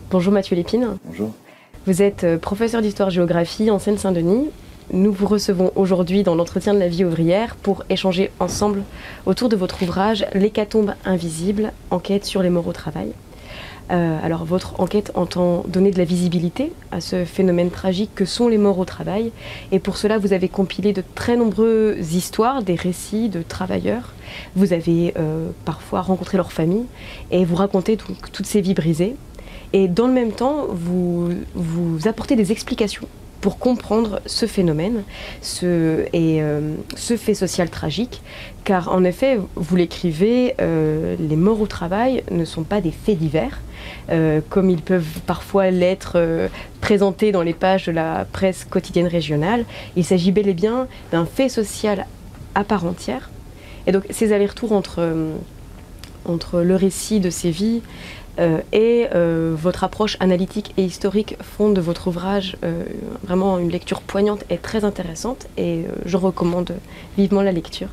Bonjour Mathieu Lépine. Bonjour. Vous êtes professeur d'histoire-géographie en Seine-Saint-Denis. Nous vous recevons aujourd'hui dans l'entretien de la vie ouvrière pour échanger ensemble autour de votre ouvrage « L'hécatombe invisible, enquête sur les morts au travail ». Alors votre enquête entend donner de la visibilité à ce phénomène tragique que sont les morts au travail. Et pour cela, vous avez compilé de très nombreuses histoires, des récits de travailleurs. Vous avez parfois rencontré leurs familles et vous racontez donc toutes ces vies brisées. Et dans le même temps, vous apportez des explications pour comprendre ce phénomène, ce fait social tragique. Car en effet, vous l'écrivez, les morts au travail ne sont pas des faits divers, comme ils peuvent parfois l'être présentés dans les pages de la presse quotidienne régionale. Il s'agit bel et bien d'un fait social à part entière. Et donc ces allers-retours entre le récit de ces vies et votre approche analytique et historique font de votre ouvrage vraiment une lecture poignante et très intéressante, et je recommande vivement la lecture.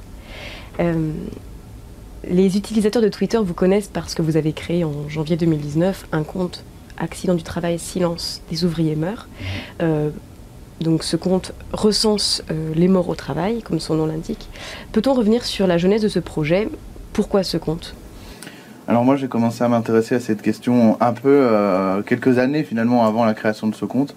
Les utilisateurs de Twitter vous connaissent parce que vous avez créé en janvier 2019 un compte Accident du travail silence des ouvriers meurent. Donc ce compte recense les morts au travail, comme son nom l'indique. Peut-on revenir sur la genèse de ce projet? Pourquoi ce compte? Alors moi j'ai commencé à m'intéresser à cette question un peu quelques années finalement avant la création de ce compte.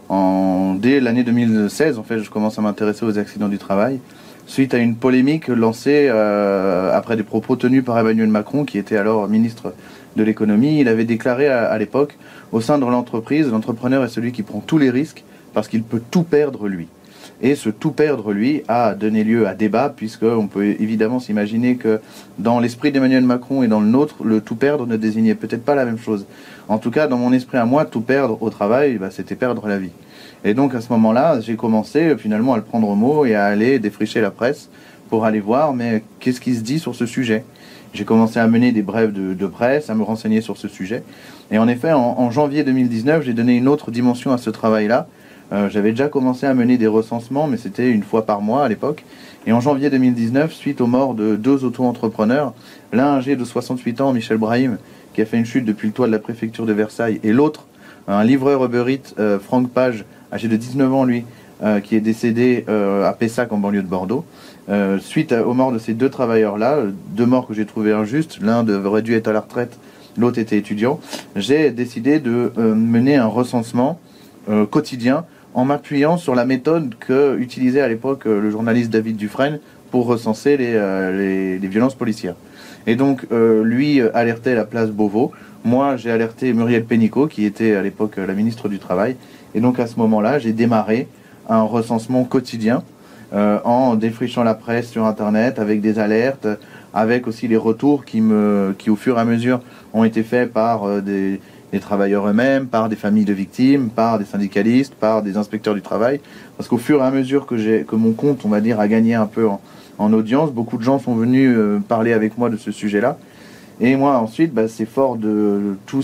Dès l'année 2016 en fait je commence à m'intéresser aux accidents du travail suite à une polémique lancée après des propos tenus par Emmanuel Macron qui était alors ministre de l'économie. Il avait déclaré à l'époque: au sein de l'entreprise, l'entrepreneur est celui qui prend tous les risques parce qu'il peut tout perdre lui. Et ce tout perdre, lui, a donné lieu à débat, puisqu'on peut évidemment s'imaginer que dans l'esprit d'Emmanuel Macron et dans le nôtre, le tout perdre ne désignait peut-être pas la même chose. En tout cas, dans mon esprit à moi, tout perdre au travail, c'était perdre la vie. Et donc à ce moment-là, j'ai commencé finalement à le prendre au mot et à aller défricher la presse pour aller voir, mais qu'est-ce qui se dit sur ce sujet? J'ai commencé à mener des brèves de presse, à me renseigner sur ce sujet. Et en effet, en janvier 2019, j'ai donné une autre dimension à ce travail-là. J'avais déjà commencé à mener des recensements, mais c'était une fois par mois à l'époque. Et en janvier 2019, suite aux morts de deux auto-entrepreneurs, l'un âgé de 68 ans, Michel Brahim, qui a fait une chute depuis le toit de la préfecture de Versailles, et l'autre, un livreur Uber Eats, Franck Page, âgé de 19 ans lui, qui est décédé à Pessac en banlieue de Bordeaux. Suite aux morts de ces deux travailleurs-là, deux morts que j'ai trouvées injustes, l'un aurait dû être à la retraite, l'autre était étudiant, j'ai décidé de mener un recensement quotidien en m'appuyant sur la méthode que utilisait à l'époque le journaliste David Dufresne pour recenser les violences policières. Et donc lui alertait la place Beauvau, moi j'ai alerté Muriel Pénicaud qui était à l'époque la ministre du Travail, et donc à ce moment-là j'ai démarré un recensement quotidien en défrichant la presse sur internet avec des alertes, avec aussi les retours qui au fur et à mesure ont été faits par des travailleurs eux-mêmes, par des familles de victimes, par des syndicalistes, par des inspecteurs du travail. Parce qu'au fur et à mesure que mon compte, on va dire, a gagné un peu en audience, beaucoup de gens sont venus parler avec moi de ce sujet-là. Et moi, ensuite, c'est fort de tous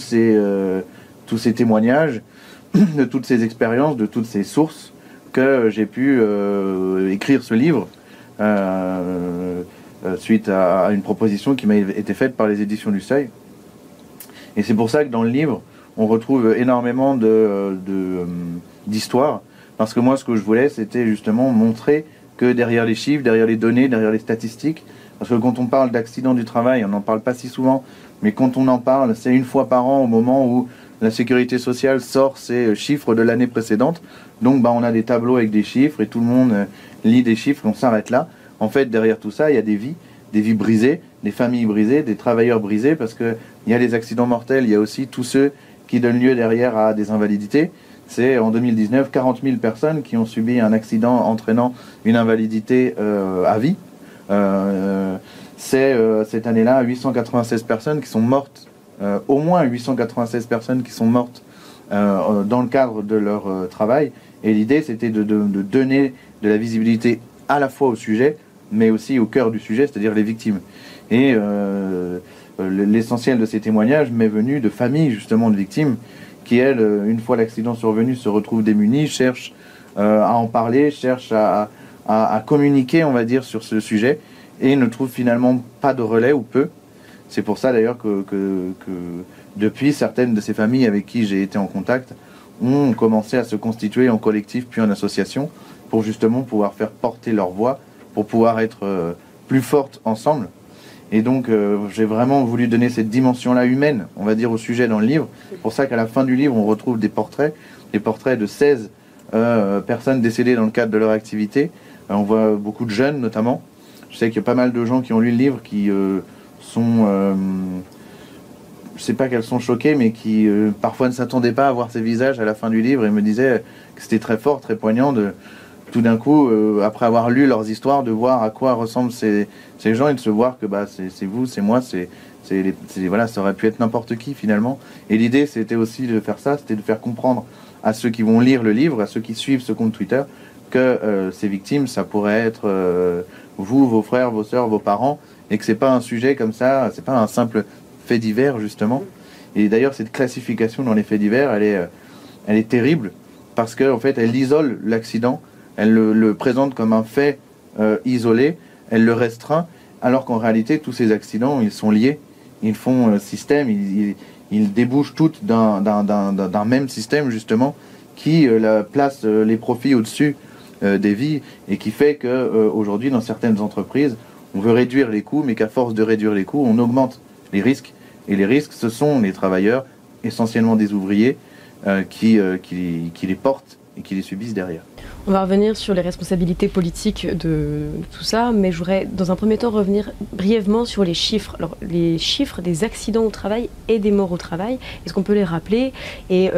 ces témoignages, de toutes ces expériences, de toutes ces sources, que j'ai pu écrire ce livre suite à une proposition qui m'a été faite par les éditions du Seuil. Et c'est pour ça que dans le livre, on retrouve énormément d'histoires. Parce que moi, ce que je voulais, c'était justement montrer que derrière les chiffres, derrière les données, derrière les statistiques, parce que quand on parle d'accidents du travail, on n'en parle pas si souvent, mais quand on en parle, c'est une fois par an au moment où la sécurité sociale sort ses chiffres de l'année précédente. Donc on a des tableaux avec des chiffres et tout le monde lit des chiffres et on s'arrête là. En fait, derrière tout ça, il y a des vies brisées, des familles brisées, des travailleurs brisés, parce qu'il y a les accidents mortels, il y a aussi tous ceux qui donnent lieu derrière à des invalidités. C'est en 2019 40 000 personnes qui ont subi un accident entraînant une invalidité à vie. C'est cette année-là 896 personnes qui sont mortes, au moins 896 personnes qui sont mortes dans le cadre de leur travail. Et l'idée, c'était de donner de la visibilité à la fois au sujet, mais aussi au cœur du sujet, c'est-à-dire les victimes. Et l'essentiel de ces témoignages m'est venu de familles justement de victimes qui, elles, une fois l'accident survenu, se retrouvent démunies, cherchent à en parler, cherchent à communiquer, on va dire, sur ce sujet, et ne trouvent finalement pas de relais ou peu. C'est pour ça d'ailleurs que depuis, certaines de ces familles avec qui j'ai été en contact ont commencé à se constituer en collectif puis en association pour justement pouvoir faire porter leur voix, pour pouvoir être plus fortes ensemble. Et donc j'ai vraiment voulu donner cette dimension-là humaine, on va dire, au sujet dans le livre. C'est pour ça qu'à la fin du livre, on retrouve des portraits de 16 personnes décédées dans le cadre de leur activité. On voit beaucoup de jeunes notamment. Je sais qu'il y a pas mal de gens qui ont lu le livre qui sont... je sais pas qu'elles sont choquées, mais qui parfois ne s'attendaient pas à voir ces visages à la fin du livre et me disaient que c'était très fort, très poignant de tout d'un coup, après avoir lu leurs histoires, de voir à quoi ressemblent ces gens et de se voir que c'est vous, c'est moi, voilà, ça aurait pu être n'importe qui finalement. Et l'idée, c'était aussi de faire ça, c'était de faire comprendre à ceux qui vont lire le livre, à ceux qui suivent ce compte Twitter, que ces victimes, ça pourrait être vous, vos frères, vos sœurs, vos parents, et que c'est pas un sujet comme ça, c'est pas un simple fait divers justement. Et d'ailleurs, cette classification dans les faits divers, elle est terrible parce qu'en fait, elle isole l'accident, elle le présente comme un fait isolé, elle le restreint, alors qu'en réalité, tous ces accidents, ils sont liés, ils font système, ils débouchent toutes d'un même système justement qui place les profits au-dessus des vies et qui fait qu'aujourd'hui, dans certaines entreprises, on veut réduire les coûts, mais qu'à force de réduire les coûts, on augmente les risques. Et les risques, ce sont les travailleurs, essentiellement des ouvriers, qui les portent et qui les subissent derrière. On va revenir sur les responsabilités politiques de tout ça, mais je voudrais dans un premier temps revenir brièvement sur les chiffres. Alors, les chiffres des accidents au travail et des morts au travail, est-ce qu'on peut les rappeler et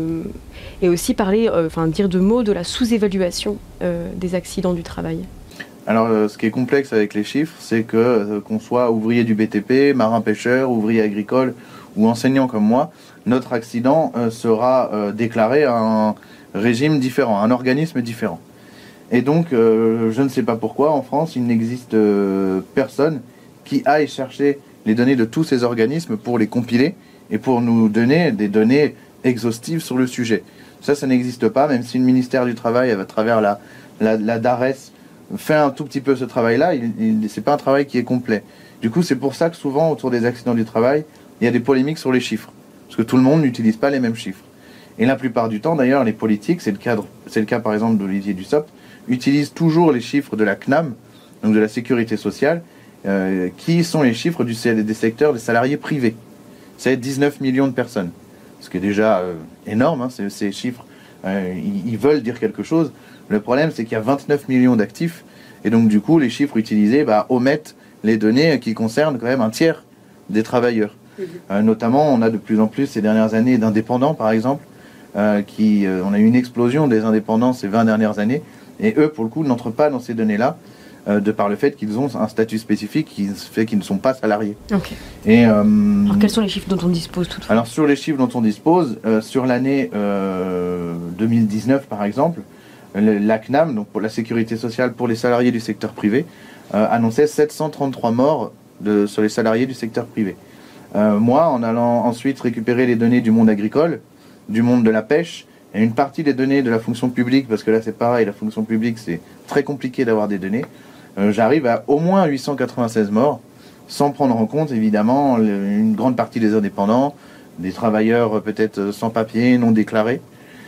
aussi parler, dire deux mots de la sous-évaluation des accidents du travail? Alors, ce qui est complexe avec les chiffres, c'est que qu'on soit ouvrier du BTP, marin-pêcheur, ouvrier agricole ou enseignant comme moi, notre accident sera déclaré à un régime différent, un organisme différent. Et donc, je ne sais pas pourquoi, en France, il n'existe personne qui aille chercher les données de tous ces organismes pour les compiler et pour nous donner des données exhaustives sur le sujet. Ça n'existe pas, même si le ministère du Travail, à travers la DARES, fait un tout petit peu ce travail-là, c'est pas un travail qui est complet. Du coup, c'est pour ça que souvent, autour des accidents du travail, il y a des polémiques sur les chiffres. Parce que tout le monde n'utilise pas les mêmes chiffres. Et la plupart du temps, d'ailleurs, les politiques, c'est le cas par exemple d'Olivier Dussopt, utilisent toujours les chiffres de la CNAM, donc de la sécurité sociale, qui sont les chiffres des secteurs des salariés privés. C'est 19 millions de personnes. Ce qui est déjà énorme, hein, ces chiffres, ils veulent dire quelque chose. Le problème, c'est qu'il y a 29 millions d'actifs, et donc du coup, les chiffres utilisés omettent les données qui concernent quand même un tiers des travailleurs. Notamment, on a de plus en plus ces dernières années d'indépendants, par exemple, on a eu une explosion des indépendants ces 20 dernières années, et eux, pour le coup, n'entrent pas dans ces données-là, de par le fait qu'ils ont un statut spécifique qui fait qu'ils ne sont pas salariés. Okay. Et, alors, quels sont les chiffres dont on dispose toutefois? Alors, sur les chiffres dont on dispose, sur l'année 2019, par exemple, la CNAM, donc pour la sécurité sociale pour les salariés du secteur privé, annonçait 733 morts sur les salariés du secteur privé. Moi, en allant ensuite récupérer les données du monde agricole, du monde de la pêche, et une partie des données de la fonction publique, parce que là c'est pareil, la fonction publique c'est très compliqué d'avoir des données, j'arrive à au moins 896 morts, sans prendre en compte évidemment une grande partie des indépendants, des travailleurs peut-être sans papier, non déclarés.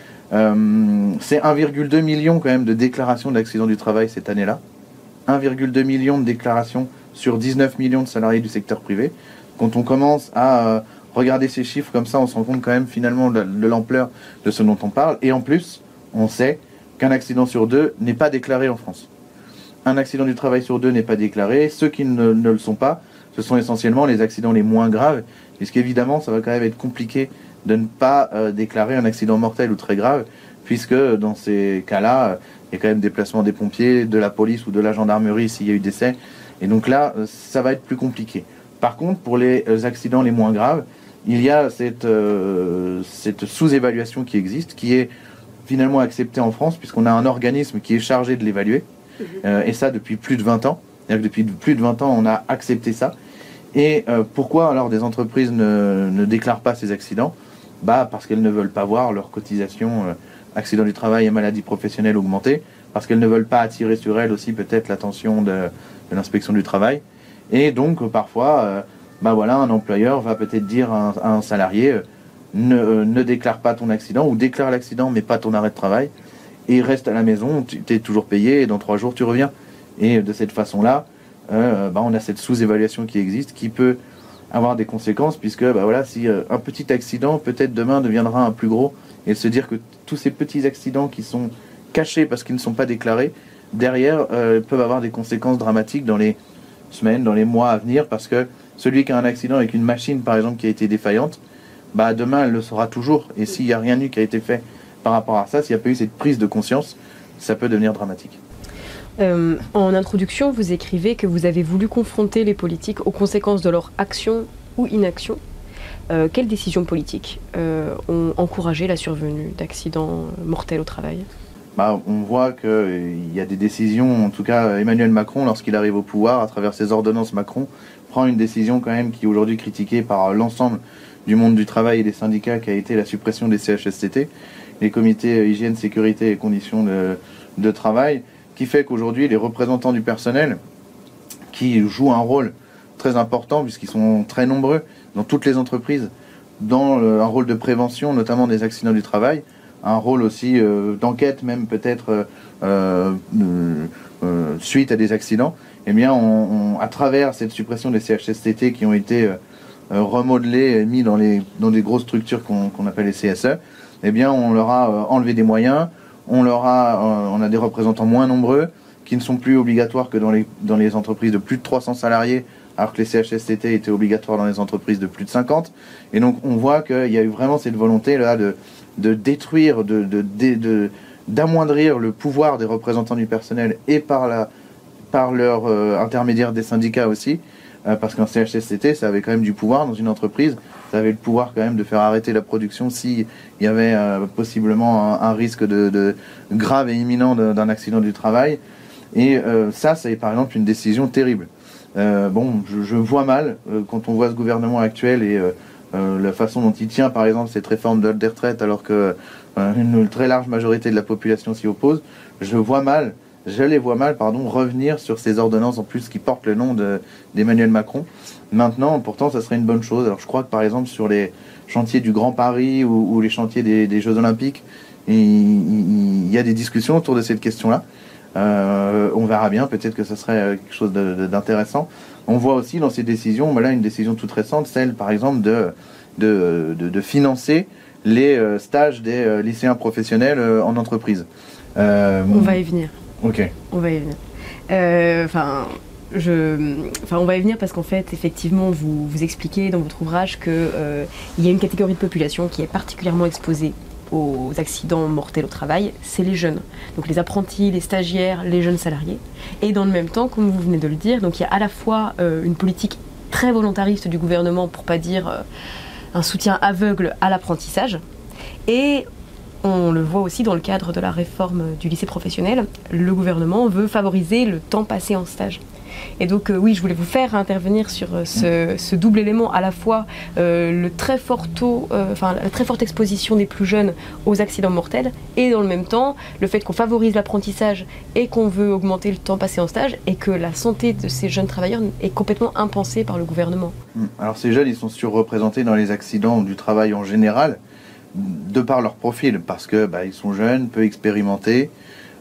C'est 1,2 million quand même de déclarations d'accidents du travail cette année-là. 1,2 million de déclarations sur 19 millions de salariés du secteur privé. Quand on commence à regarder ces chiffres comme ça, on se rend compte quand même finalement de l'ampleur de ce dont on parle. Et en plus, on sait qu'un accident sur deux n'est pas déclaré en France. Un accident du travail sur deux n'est pas déclaré. Ceux qui ne le sont pas, ce sont essentiellement les accidents les moins graves, puisqu'évidemment, ça va quand même être compliqué de ne pas déclarer un accident mortel ou très grave, puisque dans ces cas-là, il y a quand même des déplacements des pompiers, de la police ou de la gendarmerie s'il y a eu décès. Et donc là, ça va être plus compliqué. Par contre, pour les accidents les moins graves, il y a cette sous-évaluation qui existe, qui est finalement acceptée en France, puisqu'on a un organisme qui est chargé de l'évaluer, et ça depuis plus de 20 ans. C'est-à-dire que depuis plus de 20 ans, on a accepté ça. Et pourquoi alors des entreprises ne déclarent pas ces accidents ? Parce qu'elles ne veulent pas voir leur cotisation accident du travail et maladie professionnelle augmenter, parce qu'elles ne veulent pas attirer sur elles aussi peut-être l'attention de l'inspection du travail. Et donc parfois, bah voilà, un employeur va peut-être dire à un salarié ne déclare pas ton accident, ou déclare l'accident mais pas ton arrêt de travail, et reste à la maison, tu es toujours payé, et dans 3 jours tu reviens. Et de cette façon-là, on a cette sous-évaluation qui existe, qui peut avoir des conséquences, puisque voilà, si un petit accident peut-être demain deviendra un plus gros, et se dire que tous ces petits accidents qui sont cachés parce qu'ils ne sont pas déclarés, derrière peuvent avoir des conséquences dramatiques dans les semaines, dans les mois à venir, parce que celui qui a un accident avec une machine par exemple qui a été défaillante, demain elle le saura toujours, et s'il n'y a rien eu qui a été fait par rapport à ça, s'il n'y a pas eu cette prise de conscience, ça peut devenir dramatique. En introduction, vous écrivez que vous avez voulu confronter les politiques aux conséquences de leur action ou inaction. Quelles décisions politiques ont encouragé la survenue d'accidents mortels au travail ? On voit qu'il y a des décisions, en tout cas Emmanuel Macron, lorsqu'il arrive au pouvoir, à travers ses ordonnances Macron, prend une décision quand même qui est aujourd'hui critiquée par l'ensemble du monde du travail et des syndicats, qui a été la suppression des CHSCT, les comités hygiène, sécurité et conditions de travail, qui fait qu'aujourd'hui les représentants du personnel, qui jouent un rôle très important puisqu'ils sont très nombreux dans toutes les entreprises, dans un rôle de prévention, notamment des accidents du travail, un rôle aussi d'enquête même peut-être suite à des accidents, eh bien à travers cette suppression des CHSCT qui ont été remodelés et mis dans des grosses structures qu'on appelle les CSE, eh bien on leur a enlevé des moyens, on a des représentants moins nombreux qui ne sont plus obligatoires que dans les entreprises de plus de 300 salariés, alors que les CHSCT étaient obligatoires dans les entreprises de plus de 50. Et donc on voit qu'il y a eu vraiment cette volonté là de détruire, d'amoindrir le pouvoir des représentants du personnel et par leur intermédiaire des syndicats aussi, parce qu'un CHSCT, ça avait quand même du pouvoir dans une entreprise, ça avait le pouvoir quand même de faire arrêter la production s'il y avait possiblement un risque de grave et imminent d'un accident du travail. Et ça est par exemple une décision terrible. Je vois mal, quand on voit ce gouvernement actuel et la façon dont il tient par exemple cette réforme des retraites, alors que une très large majorité de la population s'y oppose, je les vois mal, revenir sur ces ordonnances en plus qui portent le nom d'Emmanuel Macron. Maintenant, pourtant, ça serait une bonne chose. Alors je crois que par exemple sur les chantiers du Grand Paris ou les chantiers des Jeux Olympiques, il y a des discussions autour de cette question-là. On verra bien, peut-être que ce serait quelque chose d'intéressant. On voit aussi dans ces décisions, là une décision toute récente, celle par exemple de financer les stages des lycéens professionnels en entreprise. On va y venir. Ok. On va y venir. On va y venir parce qu'en fait, effectivement, vous expliquez dans votre ouvrage qu'il y a une catégorie de population qui est particulièrement exposée aux accidents mortels au travail, c'est les jeunes. Donc les apprentis, les stagiaires, les jeunes salariés. Et dans le même temps, comme vous venez de le dire, donc il y a à la fois une politique très volontariste du gouvernement, pour pas dire un soutien aveugle à l'apprentissage. Et on le voit aussi dans le cadre de la réforme du lycée professionnel, le gouvernement veut favoriser le temps passé en stage. Et donc oui, je voulais vous faire intervenir sur ce double élément, à la fois la très forte exposition des plus jeunes aux accidents mortels, et dans le même temps le fait qu'on favorise l'apprentissage et qu'on veut augmenter le temps passé en stage, et que la santé de ces jeunes travailleurs est complètement impensée par le gouvernement. Alors ces jeunes, ils sont surreprésentés dans les accidents du travail en général, de par leur profil, parce que ils sont jeunes, peu expérimentés,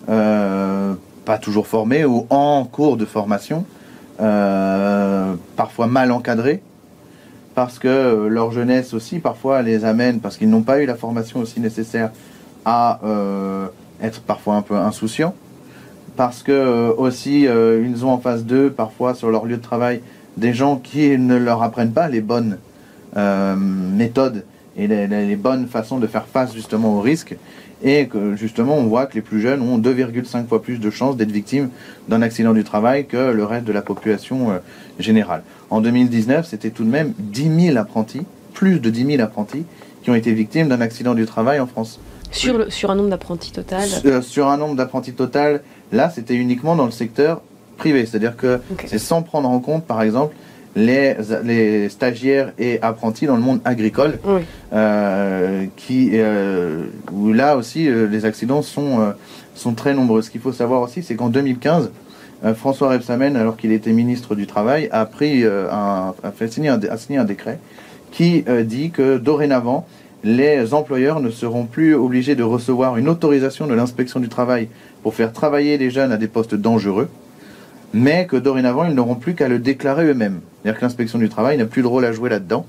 pas toujours formés ou en cours de formation, parfois mal encadrés, parce que leur jeunesse aussi parfois les amène, parce qu'ils n'ont pas eu la formation aussi nécessaire, à être parfois un peu insouciants, parce que aussi ils ont en face d'eux parfois sur leur lieu de travail des gens qui ne leur apprennent pas les bonnes méthodes et les bonnes façons de faire face justement aux risques, et que justement on voit que les plus jeunes ont 2,5 fois plus de chances d'être victimes d'un accident du travail que le reste de la population générale. En 2019, c'était tout de même 10 000 apprentis, plus de 10 000 apprentis, qui ont été victimes d'un accident du travail en France. Sur un nombre d'apprentis total Sur un nombre d'apprentis total, là c'était uniquement dans le secteur privé, c'est-à-dire que c'est sans prendre en compte par exemple les stagiaires et apprentis dans le monde agricole, oui. Où là aussi les accidents sont très nombreux. Ce qu'il faut savoir aussi, c'est qu'en 2015, François Rebsamen, alors qu'il était ministre du Travail, a signé un décret qui dit que dorénavant, les employeurs ne seront plus obligés de recevoir une autorisation de l'inspection du travail pour faire travailler les jeunes à des postes dangereux, mais que dorénavant, ils n'auront plus qu'à le déclarer eux-mêmes. C'est-à-dire que l'inspection du travail n'a plus de rôle à jouer là-dedans.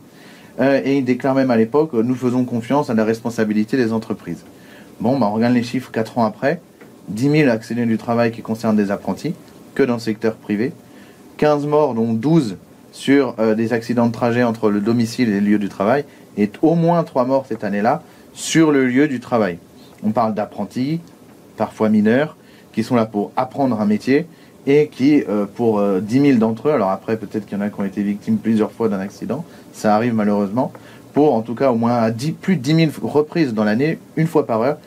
Et il déclare même à l'époque, nous faisons confiance à la responsabilité des entreprises. Bon, on regarde les chiffres 4 ans après, 10 000 accidents du travail qui concernent des apprentis, que dans le secteur privé, 15 morts, dont 12 sur des accidents de trajet entre le domicile et le lieu du travail, et au moins 3 morts cette année-là sur le lieu du travail. On parle d'apprentis, parfois mineurs, qui sont là pour apprendre un métier, et qui, pour 10 000 d'entre eux, alors après peut-être qu'il y en a qui ont été victimes plusieurs fois d'un accident, ça arrive malheureusement, pour en tout cas au moins plus de 10 000 reprises dans l'année, une fois par heure,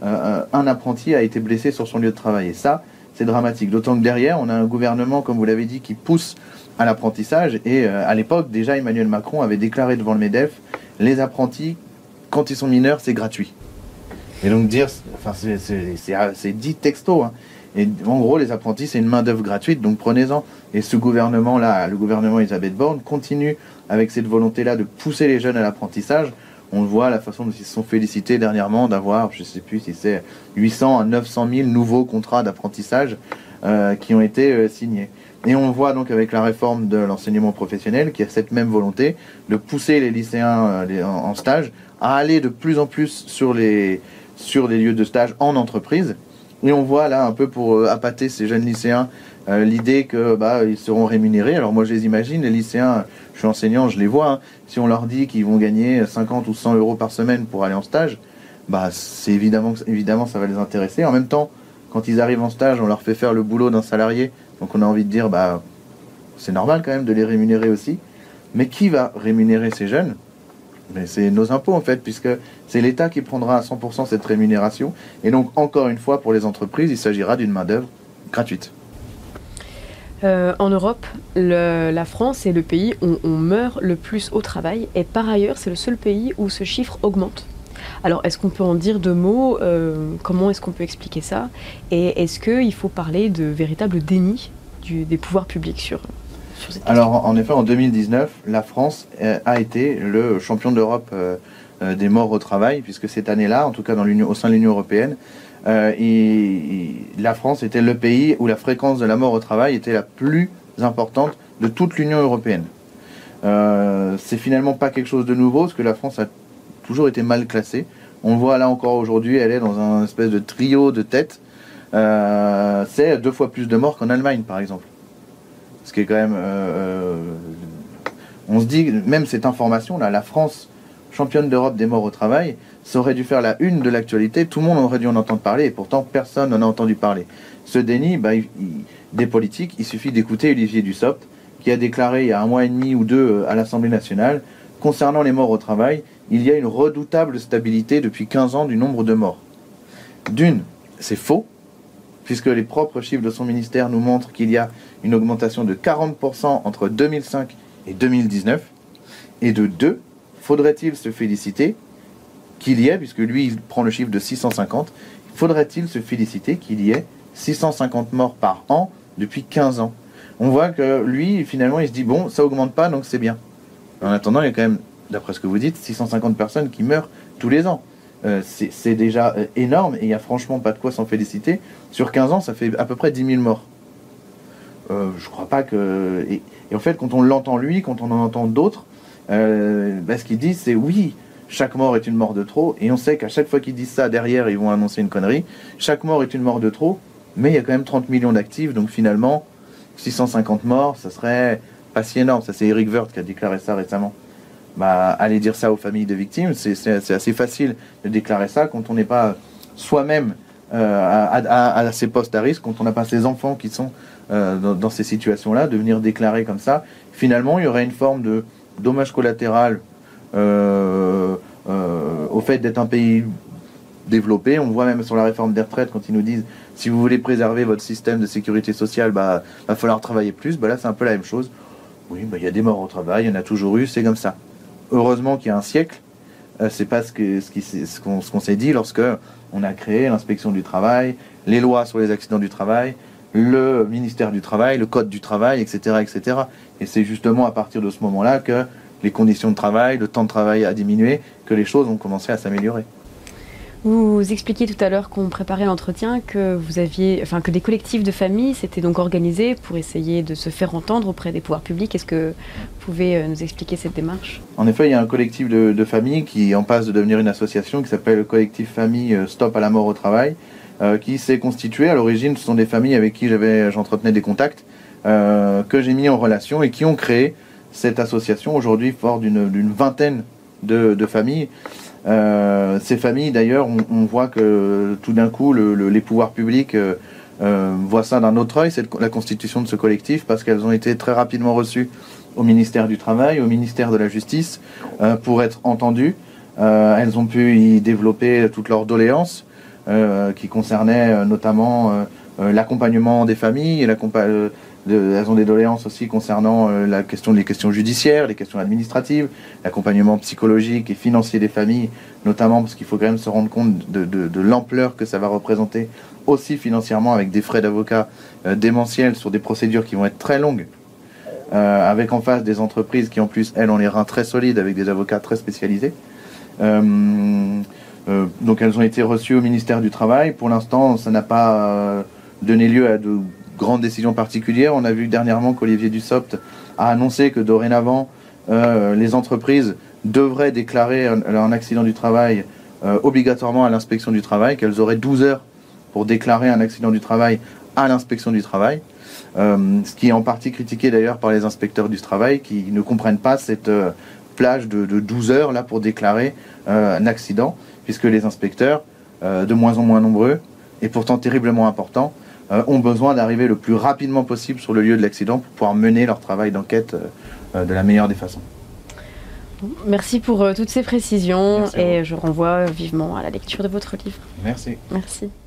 un apprenti a été blessé sur son lieu de travail. Et ça, c'est dramatique. D'autant que derrière, on a un gouvernement, comme vous l'avez dit, qui pousse à l'apprentissage. Et à l'époque, déjà, Emmanuel Macron avait déclaré devant le MEDEF, les apprentis, quand ils sont mineurs, c'est gratuit. Et donc dire, enfin, c'est dit texto, hein. Et en gros, les apprentis, c'est une main-d'œuvre gratuite, donc prenez-en. Et ce gouvernement-là, le gouvernement Elisabeth Borne, continue avec cette volonté-là de pousser les jeunes à l'apprentissage. On le voit, la façon dont ils se sont félicités dernièrement d'avoir, je ne sais plus si c'est 800 à 900 000 nouveaux contrats d'apprentissage qui ont été signés. Et on voit donc avec la réforme de l'enseignement professionnel qu'il y a cette même volonté de pousser les lycéens en stage à aller de plus en plus sur les lieux de stage en entreprise. Et on voit là un peu pour appâter ces jeunes lycéens l'idée que ils seront rémunérés. Alors moi je les imagine, les lycéens, je suis enseignant, je les vois, hein, si on leur dit qu'ils vont gagner 50 ou 100 euros par semaine pour aller en stage, c'est évidemment ça va les intéresser. En même temps, quand ils arrivent en stage, on leur fait faire le boulot d'un salarié, donc on a envie de dire c'est normal quand même de les rémunérer aussi. Mais qui va rémunérer ces jeunes? Mais c'est nos impôts en fait, puisque c'est l'État qui prendra à 100% cette rémunération. Et donc encore une fois, pour les entreprises, il s'agira d'une main-d'œuvre gratuite. En Europe, la France est le pays où on meurt le plus au travail, et par ailleurs, c'est le seul pays où ce chiffre augmente. Alors, est-ce qu'on peut en dire 2 mots? Comment est-ce qu'on peut expliquer ça? Et est-ce qu'il faut parler de véritable déni des pouvoirs publics sur cette question? Alors, en effet, en 2019, la France a été le champion d'Europe des morts au travail, puisque cette année-là, en tout cas au sein de l'Union européenne, la France était le pays où la fréquence de la mort au travail était la plus importante de toute l'Union européenne. C'est finalement pas quelque chose de nouveau, parce que la France a toujours été mal classée. On voit là encore aujourd'hui, elle est dans un espèce de trio de tête. C'est 2 fois plus de morts qu'en Allemagne, par exemple. Ce qui est quand même... on se dit, même cette information-là, la France, championne d'Europe des morts au travail, ça aurait dû faire la une de l'actualité, tout le monde aurait dû en entendre parler, et pourtant personne n'en a entendu parler. Ce déni, des politiques, il suffit d'écouter Olivier Dussopt, qui a déclaré il y a 1 mois et demi ou 2 à l'Assemblée nationale, concernant les morts au travail, il y a une redoutable stabilité depuis 15 ans du nombre de morts. D'une, c'est faux, puisque les propres chiffres de son ministère nous montrent qu'il y a une augmentation de 40% entre 2005 et 2019, et de 2, faudrait-il se féliciter qu'il y ait, puisque lui il prend le chiffre de 650, faudrait-il se féliciter qu'il y ait 650 morts par an depuis 15 ans. On voit que lui, finalement, il se dit, bon, ça augmente pas, donc c'est bien. En attendant, il y a quand même, d'après ce que vous dites, 650 personnes qui meurent tous les ans. C'est déjà énorme, et il n'y a franchement pas de quoi s'en féliciter. Sur 15 ans, ça fait à peu près 10 000 morts. Je crois pas que... Et en fait, quand on l'entend lui, quand on en entend d'autres, ce qu'ils disent, c'est oui, chaque mort est une mort de trop, et on sait qu'à chaque fois qu'ils disent ça, derrière, ils vont annoncer une connerie. Chaque mort est une mort de trop, mais il y a quand même 30 millions d'actifs, donc finalement, 650 morts, ça serait pas si énorme. Ça, c'est Eric Woerth qui a déclaré ça récemment. Aller dire ça aux familles de victimes, c'est assez facile de déclarer ça quand on n'est pas soi-même à ces postes à risque, quand on n'a pas ses enfants qui sont dans ces situations-là, de venir déclarer comme ça. Finalement, il y aurait une forme de dommage collatéral au fait d'être un pays développé. On voit même sur la réforme des retraites, quand ils nous disent si vous voulez préserver votre système de sécurité sociale, va falloir travailler plus. Là, c'est un peu la même chose. Oui, il y a des morts au travail, il y en a toujours eu, c'est comme ça. Heureusement qu'il y a un siècle, c'est pas ce qu'on s'est dit lorsque on a créé l'inspection du travail, les lois sur les accidents du travail, le ministère du Travail, le Code du travail, etc. etc. Et c'est justement à partir de ce moment-là que les conditions de travail, le temps de travail a diminué, que les choses ont commencé à s'améliorer. Vous expliquiez tout à l'heure qu'on préparait l'entretien que des collectifs de familles s'étaient donc organisés pour essayer de se faire entendre auprès des pouvoirs publics. Est-ce que vous pouvez nous expliquer cette démarche? En effet, il y a un collectif de familles qui est en passe de devenir une association qui s'appelle le collectif Famille Stop à la mort au travail, qui s'est constitué. À l'origine, ce sont des familles avec qui j'entretenais des contacts, que j'ai mis en relation et qui ont créé cette association, aujourd'hui fort d'une vingtaine de familles. Ces familles, d'ailleurs, on voit que tout d'un coup, les pouvoirs publics voient ça d'un autre œil, c'est la constitution de ce collectif, parce qu'elles ont été très rapidement reçues au ministère du Travail, au ministère de la Justice, pour être entendues. Elles ont pu y développer toutes leurs doléances, qui concernaient notamment l'accompagnement des familles, elles ont des doléances aussi concernant les questions judiciaires, les questions administratives, l'accompagnement psychologique et financier des familles, notamment parce qu'il faut quand même se rendre compte de l'ampleur que ça va représenter aussi financièrement, avec des frais d'avocat démentiels sur des procédures qui vont être très longues, avec en face des entreprises qui en plus, elles, ont les reins très solides avec des avocats très spécialisés. Donc elles ont été reçues au ministère du Travail. Pour l'instant, ça n'a pas donné lieu à de grandes décisions particulières. On a vu dernièrement qu'Olivier Dussopt a annoncé que dorénavant, les entreprises devraient déclarer un accident du travail obligatoirement à l'inspection du travail, qu'elles auraient 12 heures pour déclarer un accident du travail à l'inspection du travail. Ce qui est en partie critiqué d'ailleurs par les inspecteurs du travail qui ne comprennent pas cette plage de 12 heures là pour déclarer un accident, puisque les inspecteurs, de moins en moins nombreux et pourtant terriblement importants, ont besoin d'arriver le plus rapidement possible sur le lieu de l'accident pour pouvoir mener leur travail d'enquête de la meilleure des façons. Merci pour toutes ces précisions. Merci et je renvoie vivement à la lecture de votre livre. Merci. Merci.